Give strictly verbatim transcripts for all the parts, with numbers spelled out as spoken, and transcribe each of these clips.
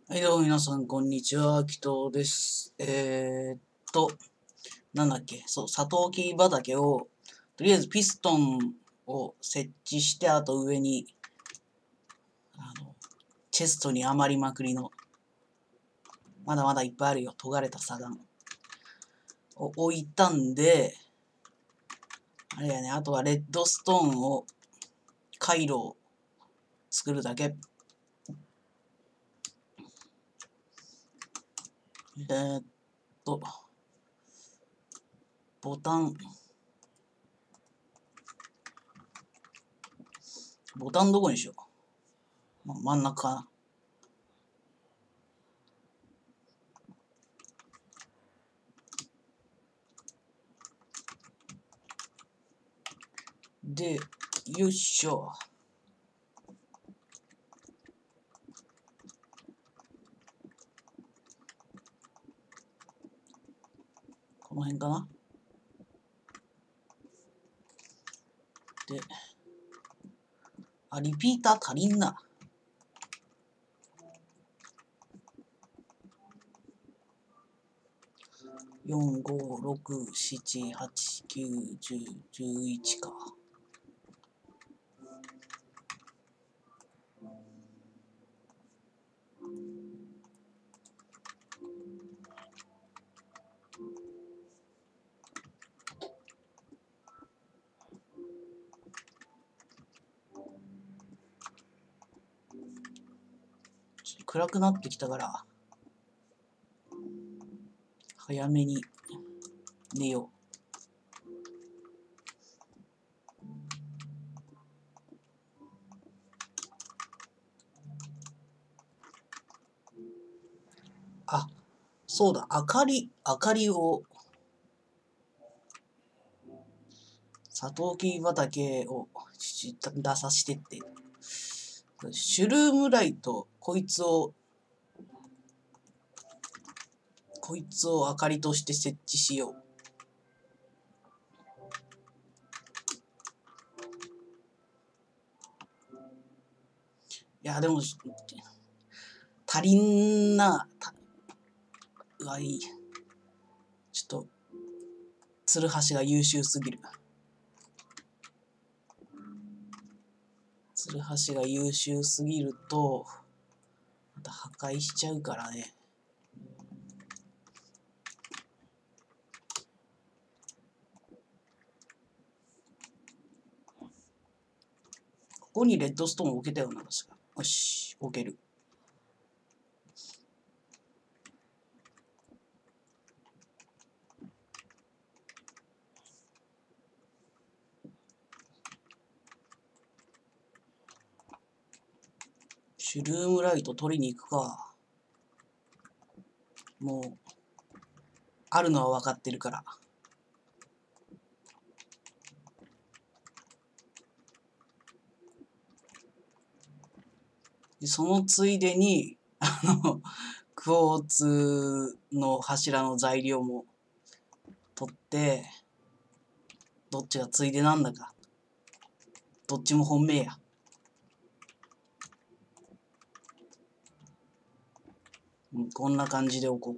はい、どうも皆さん、こんにちは。紀藤です。えーっと、なんだっけ、そう、サトウキビ畑を、とりあえずピストンを設置して、あと上に、あの、チェストに余りまくりの、まだまだいっぱいあるよ、尖れた砂岩を置いたんで、あれやね、あとはレッドストーンを、回路を作るだけ。えーっと、ボタン、ボタンどこにしよう。ま、真ん中かな。で、よいしょ。この辺かな。で、あ、リピーター足りんな。よん、ご、ろく、なな、はち、きゅう、じゅう、じゅういちか。ちょっと暗くなってきたから、早めに寝よう。あ、そうだ、明かり、明かりを、サトウキビ畑を出さしてって。シュルームライト、こいつを、こいつを明かりとして設置しよう。いや、でも、足りんな。うわ、いい。ちょっと、ツルハシが優秀すぎる。ツルハシが優秀すぎると、また破壊しちゃうからね。ここにレッドストーンを置けたような、確か。よし、置ける。シュルームライト取りに行くか。もう、あるのは分かってるから。でそのついでに、あの、クォーツの柱の材料も取って、どっちがついでなんだか。どっちも本命や。うん、こんな感じで置こう。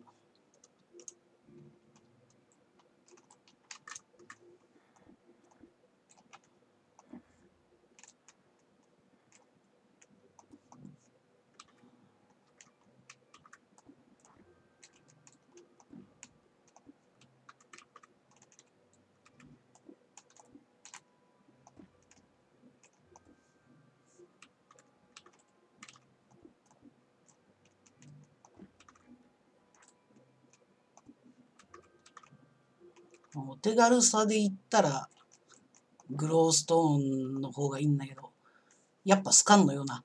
お手軽さで言ったら、グローストーンの方がいいんだけど、やっぱスカンのような、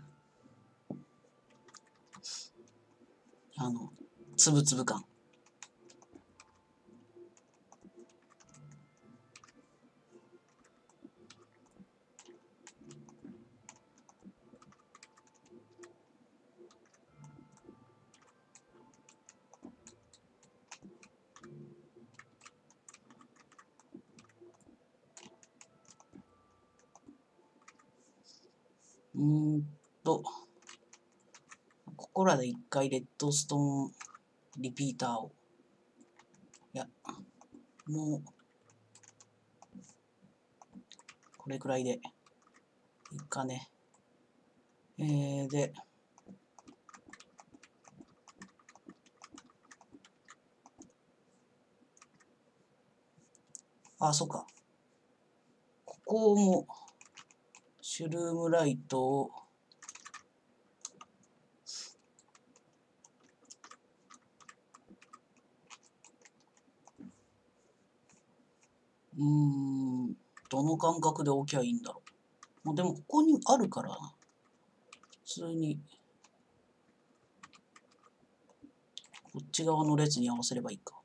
あの、つぶつぶ感。うーんと、ここらで一回レッドストーンリピーターを。いや、もう、これくらいでいいかね。えー、で、あ、そうか。ここも、シュルームライトを、うーん、どの感覚で置きゃいいんだろう。まあ、でも、ここにあるからな。普通に、こっち側の列に合わせればいいか。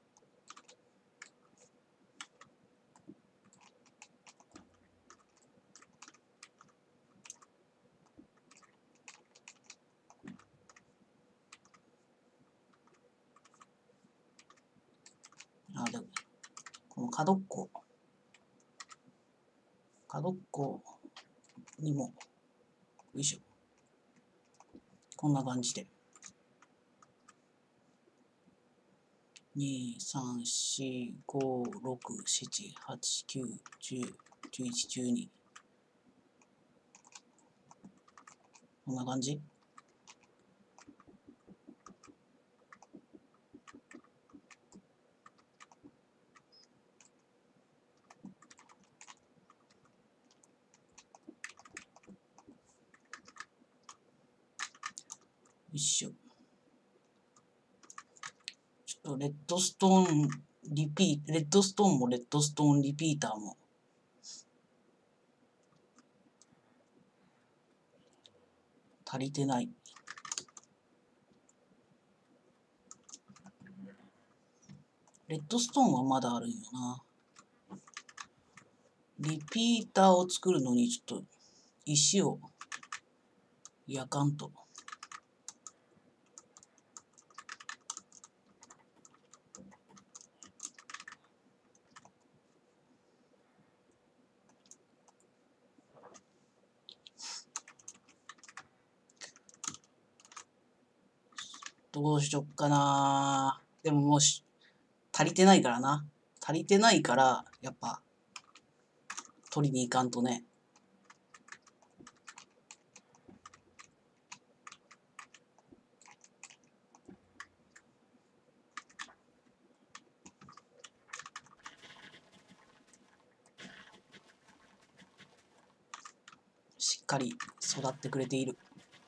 あ、でも、この角っこ、角っこにも、よいしょ。こんな感じで。に、さん、よん、ご、ろく、なな、はち、きゅう、じゅう、じゅういち、じゅうに。こんな感じ。よいしょ。ちょっとレッドストーンリピート、レッドストーンもレッドストーンリピーターも足りてない。レッドストーンはまだあるんよな。リピーターを作るのにちょっと石を焼かんと。どうしよっかな。でももうし足りてないからな。足りてないから、やっぱ取りに行かんとね。しっかり育ってくれている。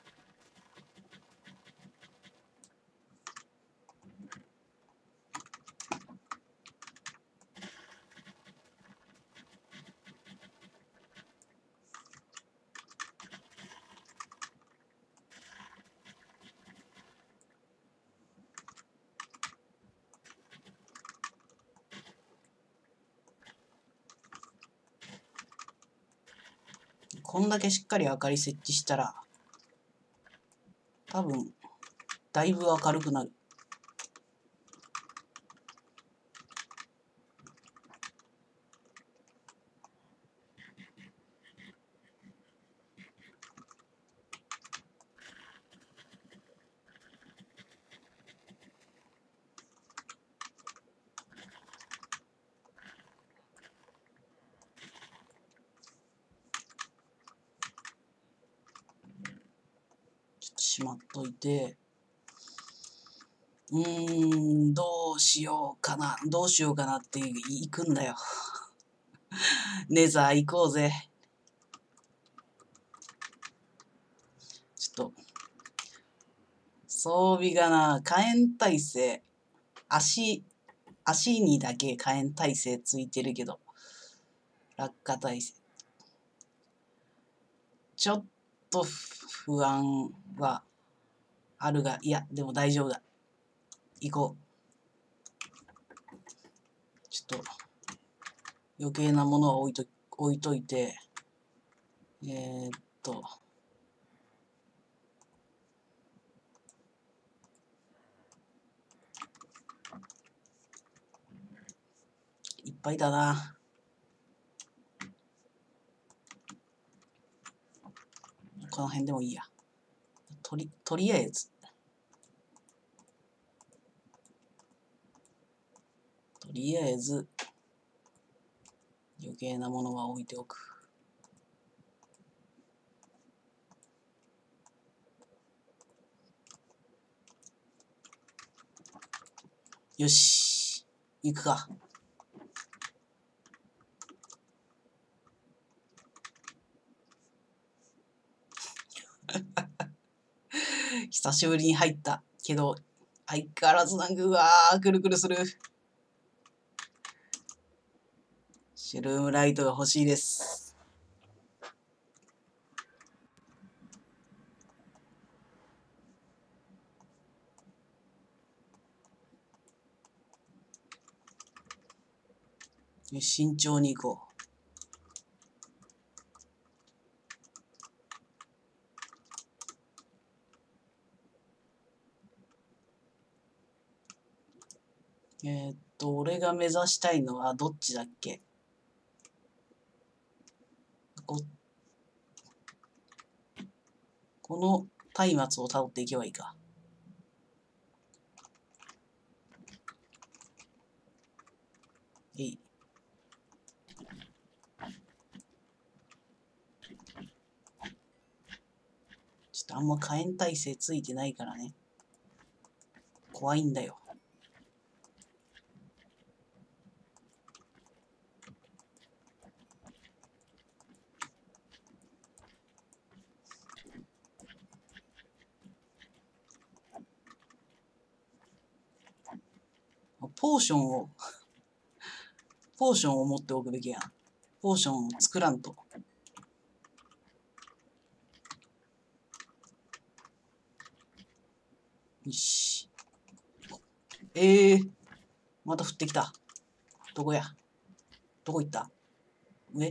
こんだけしっかり明かり設置したら、多分、だいぶ明るくなる。ちょっとしまっといて、うーん、どうしようかな。どうしようかなって行くんだよ。ネザー行こうぜ。ちょっと、装備がな、火炎耐性。足、足にだけ火炎耐性ついてるけど、落下耐性。ちょっと不安はあるが、いや、でも大丈夫だ。行こう。ちょっと、余計なものは置いと、置いといて、えー、っと、いっぱいだな。この辺でもいいや。とり、とりあえず。 りあえず余計なものは置いておく。よし、行くか。久しぶりに入ったけど、相変わらずなんか、うわー、くるくるする。シュルームライトが欲しいです。慎重に行こう。えー、っと、俺が目指したいのはどっちだっけ？こ、この松明をたどっていけばいいか。えい。ちょっとあんま火炎耐性ついてないからね。怖いんだよ。ポーションを、ポーションを持っておくべきやん。ポーションを作らんと。よし。ええー、また降ってきた。どこや？どこ行った？上？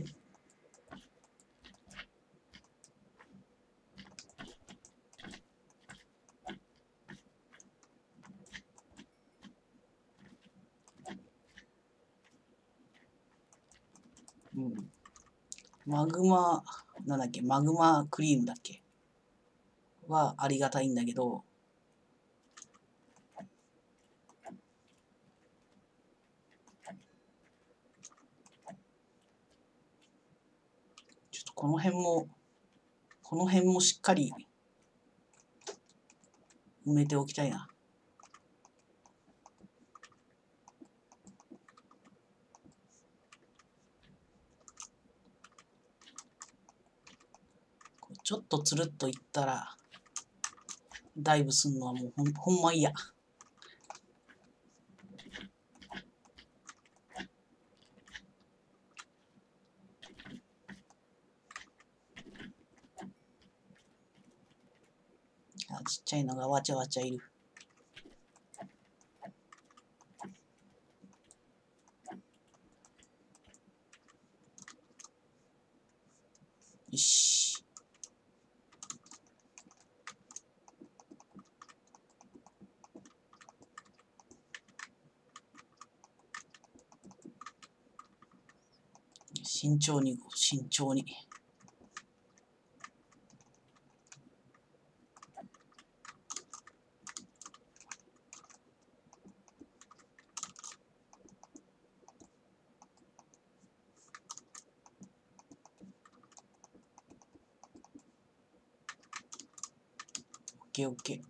うん。マグマ、なんだっけ、マグマクリームだっけはありがたいんだけど、ちょっとこの辺も、この辺もしっかり埋めておきたいな。ちょっとつるっといったら、ダイブすんのはもうほんほんま嫌。あ、ちっちゃいのがわちゃわちゃいる。よし。慎重に、慎重に。オッケーオッケー。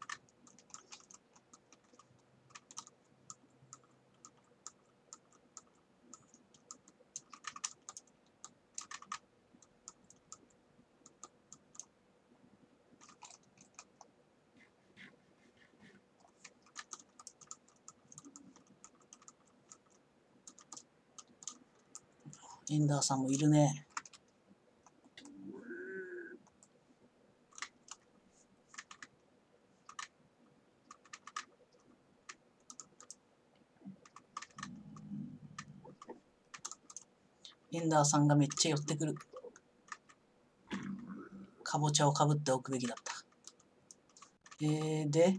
エンダーさんもいるね。エンダーさんがめっちゃ寄ってくる。かぼちゃをかぶっておくべきだった。えー、で、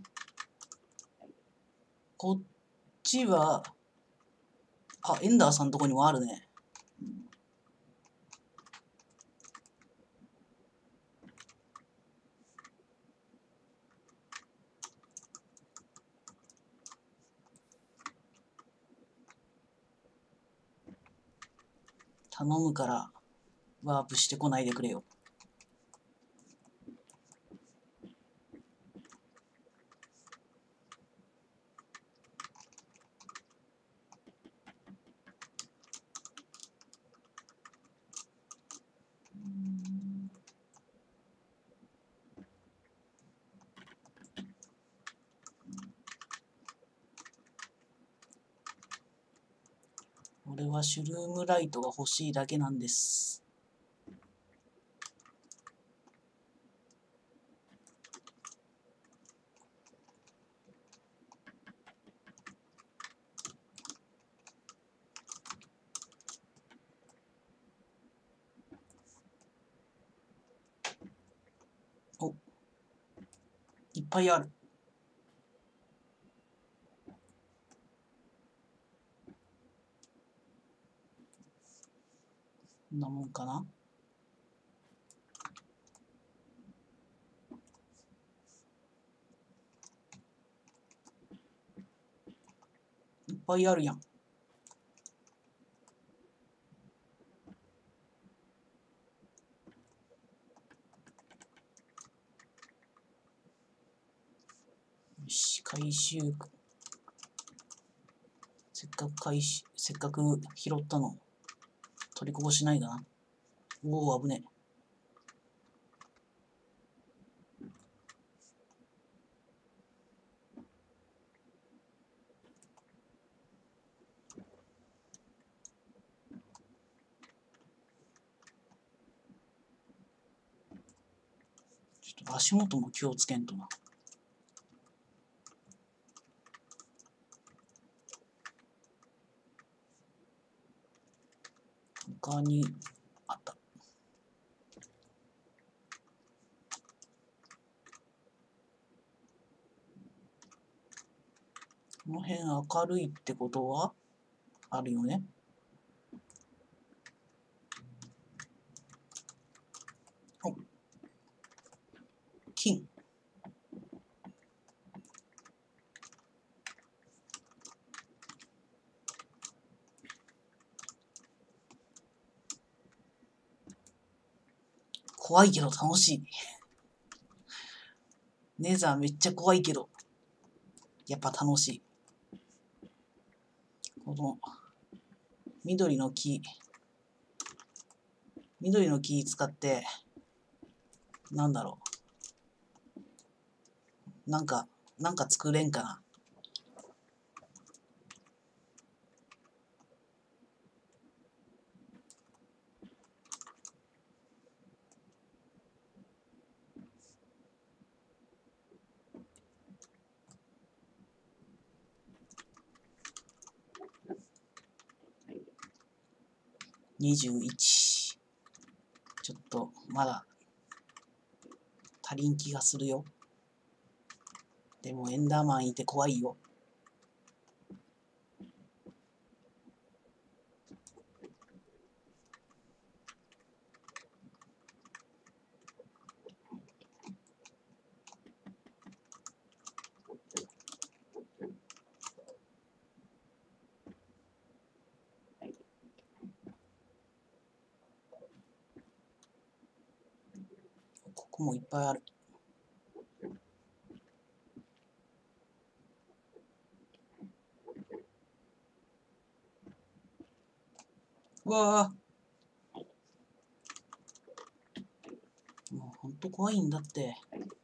こっちは、あ、エンダーさんのとこにもあるね。 頼むからワープしてこないでくれよ。俺はシュルームライトが欲しいだけなんです。お、いっぱいある。こんなもんかな。いっぱいあるやん。よし、回収。せっかく回収、せっかく拾ったの。取りこぼしないかな。おお、危ねえ。ちょっと足元も気をつけんとな。他にあった。この辺明るいってことはあるよね。お、金。怖いけど楽しい。ネザーめっちゃ怖いけど、やっぱ楽しい。この緑の木、緑の木使って、なんだろう。なんか、なんか作れんかな。にじゅういち。ちょっと、まだ、足りん気がするよ。でも、エンダーマンいて怖いよ。ここもいっぱいある。うわぁ。もうほんと怖いんだって。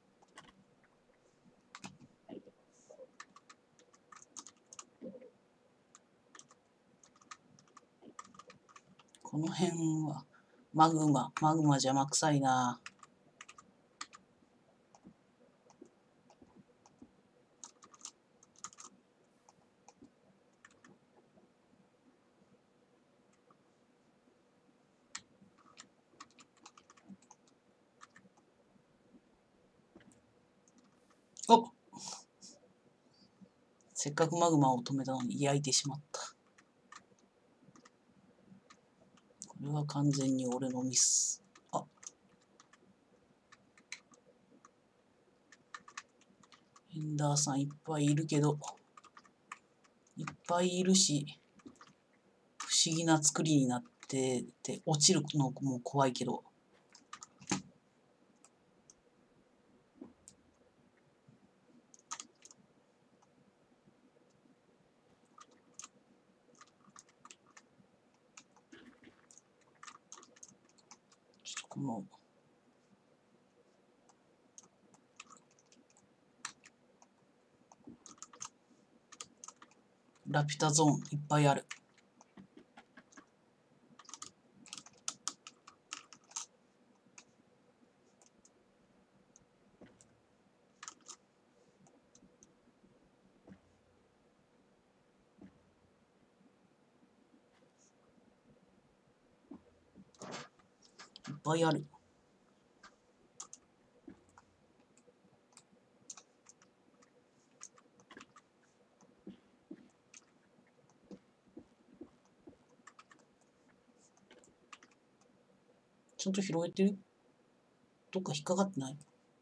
この辺は、マグマ、マグマ邪魔くさいな。お、せっかくマグマを止めたのに焼いてしまった。これは完全に俺のミス。あ、エンダーさんいっぱいいるけど、いっぱいいるし、不思議な作りになって、 てて落ちるのも怖いけど。ちょっとこのラピュタゾーンいっぱいある。いっぱいある。ちゃんと拾えてる？どっか引っかかってない？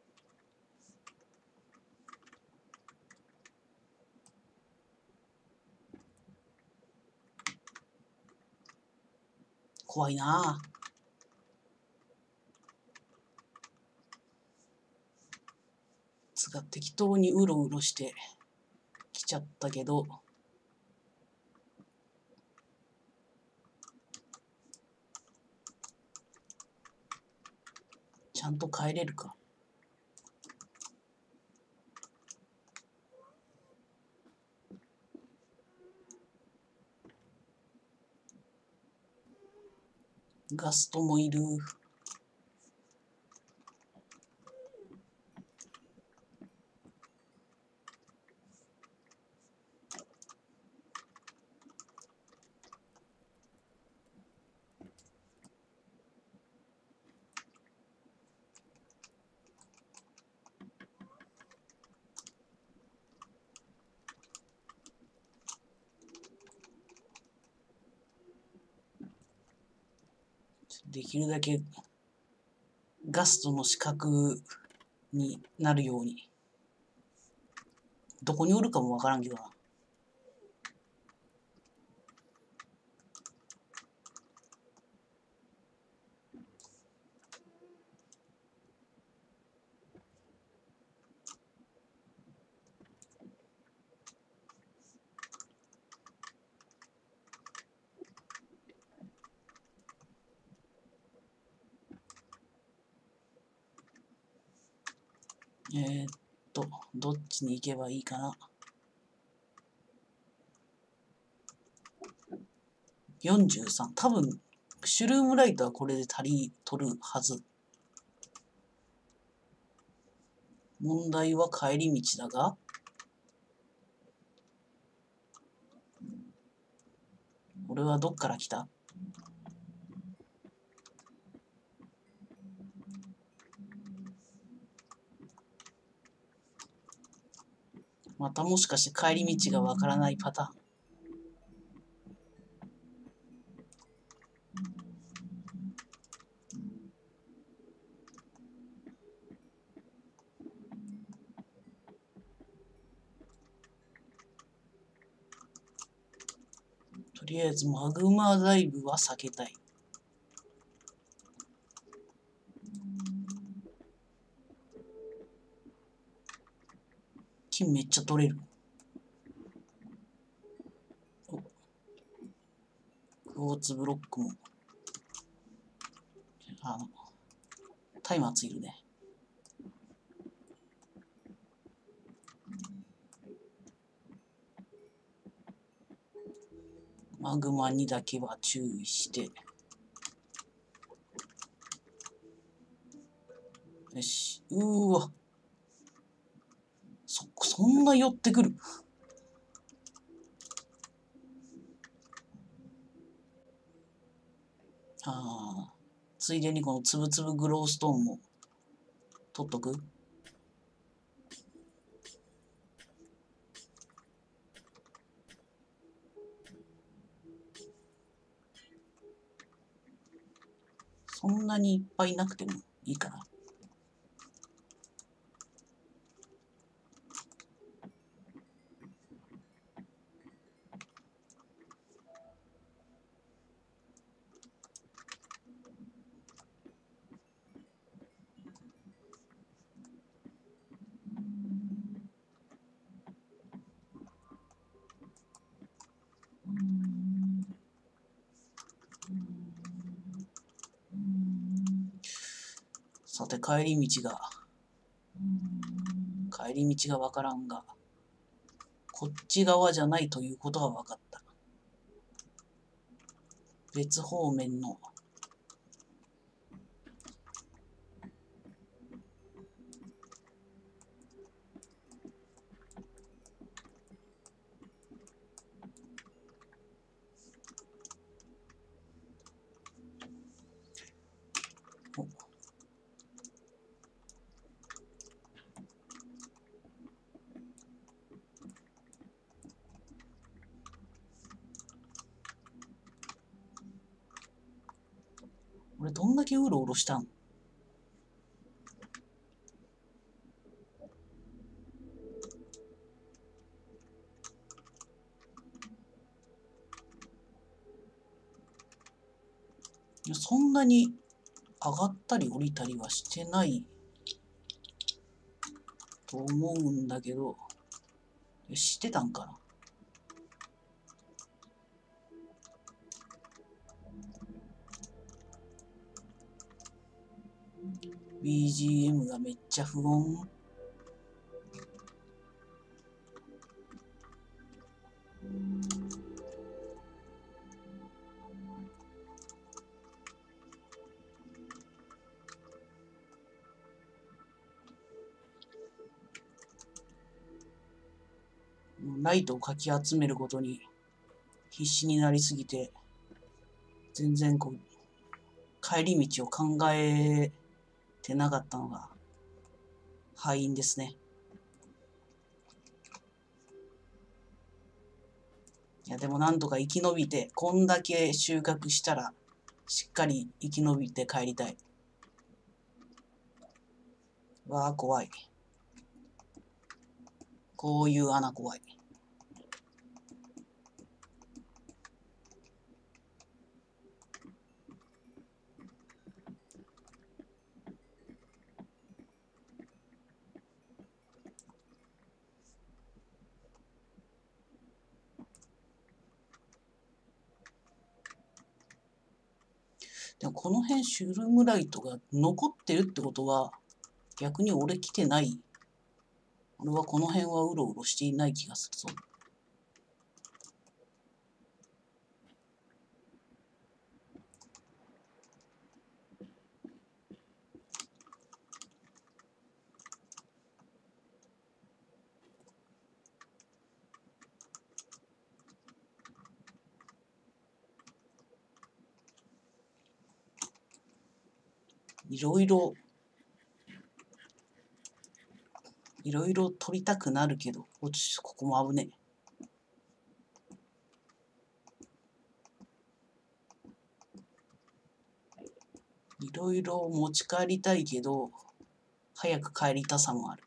怖いなぁ。つが適当にうろうろしてきちゃったけど、ちゃんと帰れるか。ガストもいる。できるだけガストの死角になるように。どこにおるかもわからんけどな。えー、っと、どっちに行けばいいかな。よんじゅうさん。多分、シュルームライトはこれで足りとるはず。問題は帰り道だが、俺はどっから来た？またもしかして帰り道がわからないパターン。とりあえずマグマダイブは避けたい。金めっちゃ取れる。お、クォーツブロックも。あの、松明いるね。マグマにだけは注意して。よし。うーわ。そ、そんな寄ってくる。ああ。ついでにこのつぶつぶグローストーンも取っとく。そんなにいっぱいなくてもいいかな。 さて、帰り道が、帰り道がわからんが、こっち側じゃないということが分かった。別方面の、俺どんだけうろうろしたん？いやそんなに上がったり降りたりはしてないと思うんだけど、知ってたんかな。ビージーエム がめっちゃ不穏。ライトをかき集めることに必死になりすぎて、全然こう、帰り道を考えてなかったのが敗因ですね。いや、でもなんとか生き延びて、こんだけ収穫したら、しっかり生き延びて帰りたい。わあ、怖い。こういう穴怖い。でもこの辺シュルムライトが残ってるってことは、逆に俺来てない。俺はこの辺はうろうろしていない気がするぞ。いろいろ、いろいろ取りたくなるけど、ここも危ねえ。いろいろ持ち帰りたいけど、早く帰りたさもある。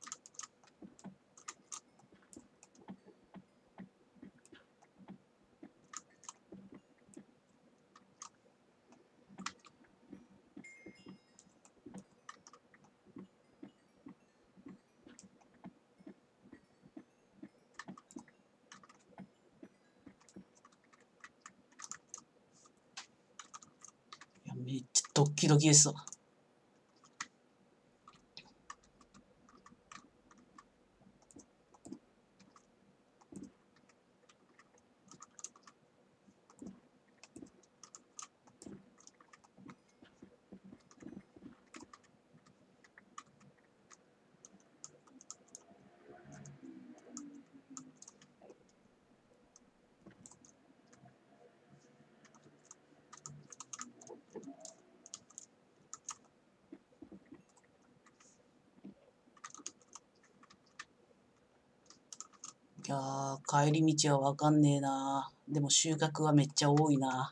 いやめっちゃドッキドキですわ。いやー、帰り道はわかんねえな。でも収穫はめっちゃ多いな。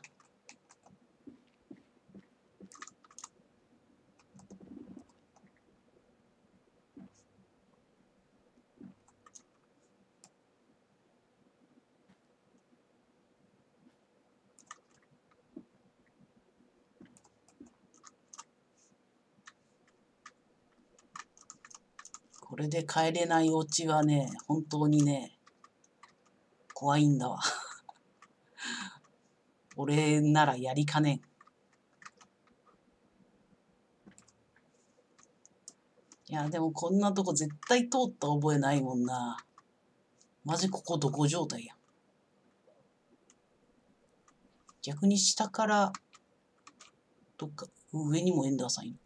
これで帰れないオチはね、本当にね、怖いんだわ。俺ならやりかねん。 いや、でもこんなとこ絶対通った覚えないもんな。マジここどこ状態や。逆に下から、どっか、上にもエンダーさんいる。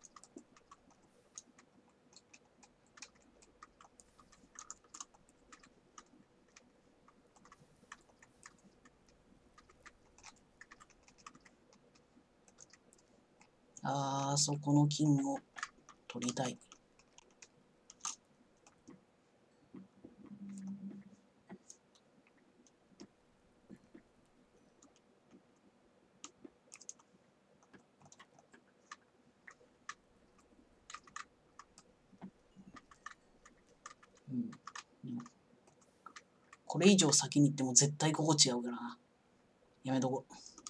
あー、そこの金を取りたい。うん。これ以上先に行っても絶対ここ違うからな。やめとこう。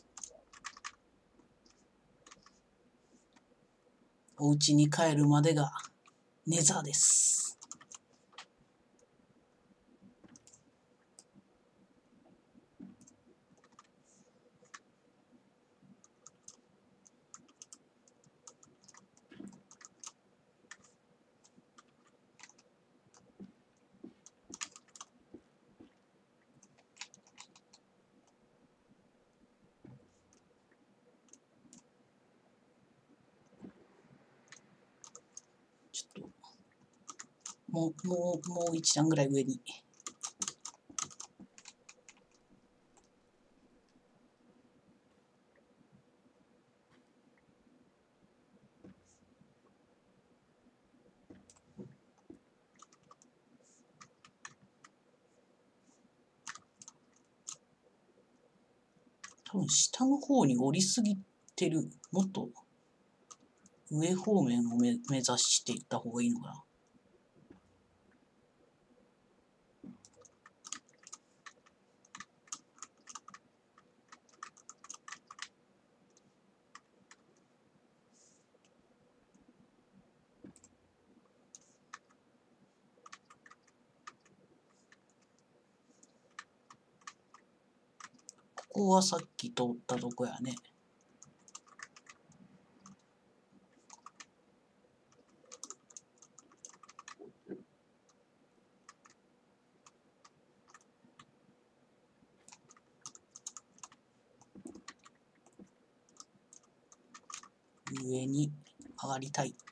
お家に帰るまでがネザーです。ちょっと、もう、もう、もう一段ぐらい上に。多分下の方に降りすぎてる。もっと上方面を目目指していった方がいいのかな。ここはさっき通ったとこやね。上に上がりたい。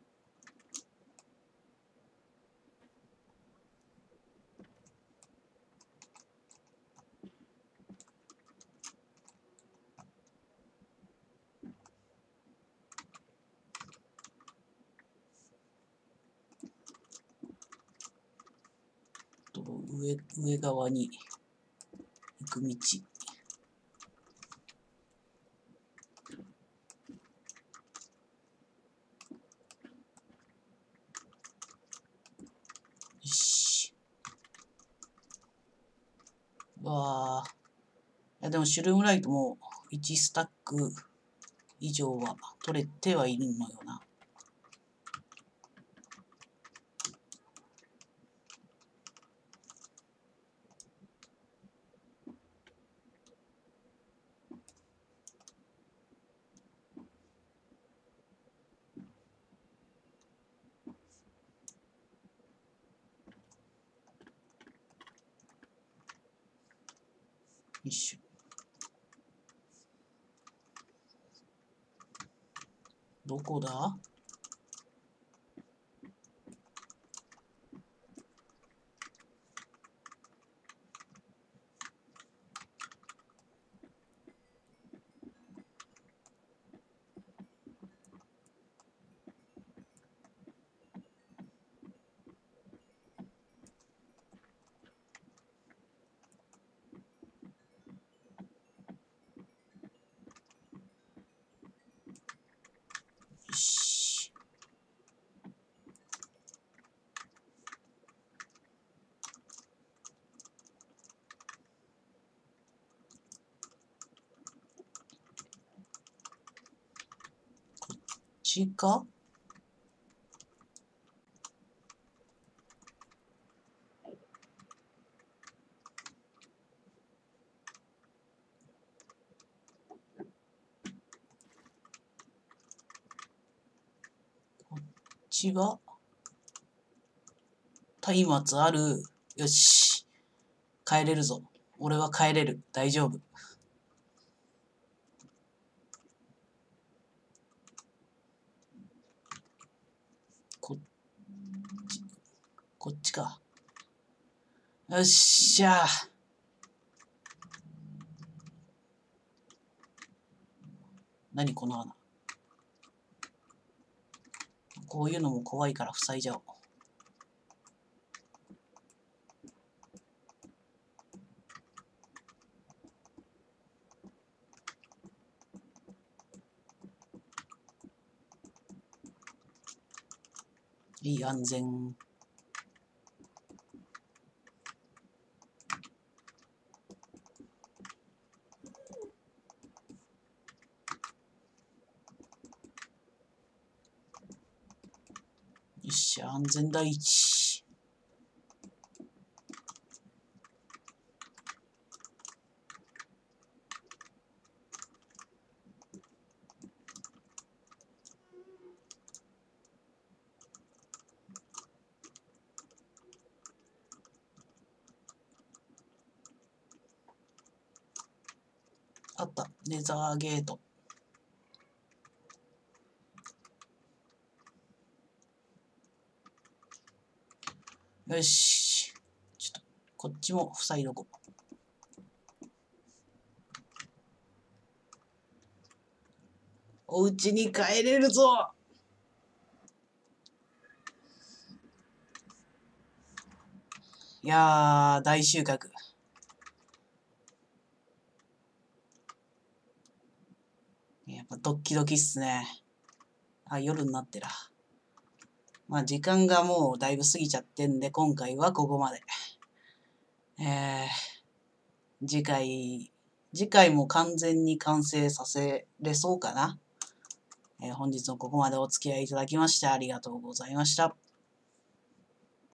と上上側に行く道。よし。わあ。いやでもシュルームライトもいちスタック以上は取れてはいるのよな。よいしょ。どこだ？よし。こっちか？こっちが松明ある。よし。帰れるぞ。俺は帰れる。大丈夫。こっち、こっちか。よっしゃ。何この穴。こういうのも怖いから塞いじゃおう。いい、安全。よっしゃ、安全第一。あった。ネザーゲート。よし。ちょっと、こっちも塞いどこう。お家に帰れるぞ。いやー、大収穫。やっぱドッキドキっすね。あ、夜になってら。まあ時間がもうだいぶ過ぎちゃってんで、今回はここまで。えー、次回、次回も完全に完成させれそうかな。えー、本日もここまでお付き合いいただきましてありがとうございました。